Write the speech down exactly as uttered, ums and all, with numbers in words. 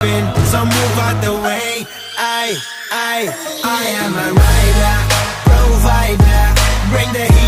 creeping, so move out the way. I, I, I am a rider, provider, bring the heat.